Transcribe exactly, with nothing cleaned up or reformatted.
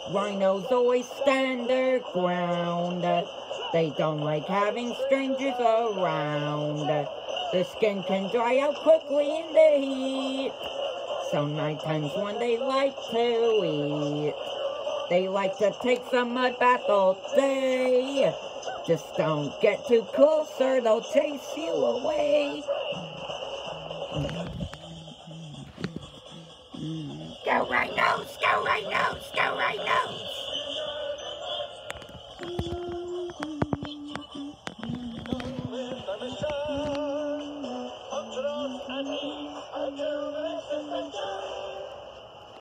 Rhinos always stand their ground. They don't like having strangers around. Their skin can dry out quickly in the heat. So nighttime when they like to eat. They like to take some mud bath all day. Just don't get too close or they'll chase you away. Go rhinos, go rhinos, go rhinos.